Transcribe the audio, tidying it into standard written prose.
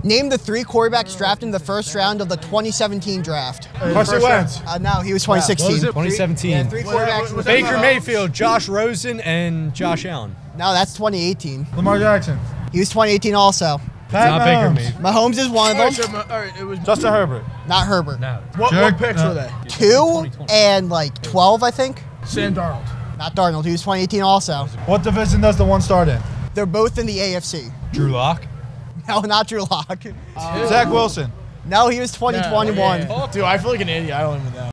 Name the 3 quarterbacks drafted in the first round of the 2017 draft. Carson Wentz. No, he was 2016. What was it? 2017. Yeah, 3 quarterbacks. in the Baker first- Mayfield, Josh Rosen, and Josh Allen. No, that's 2018. Lamar Jackson. He was 2018 also. Pat Not Baker Mahomes. Mayfield. Mahomes is one of them. All right, it was Justin Herbert. Not Herbert. No. what picks were they? 2 and like 12, I think. Sam Darnold. Not Darnold. He was 2018 also. What division does the one start in? They're both in the AFC. Drew Lock. No, not Drew Lock. Zach Wilson. No, he was 2021. Dude, I feel like an idiot. I don't even know.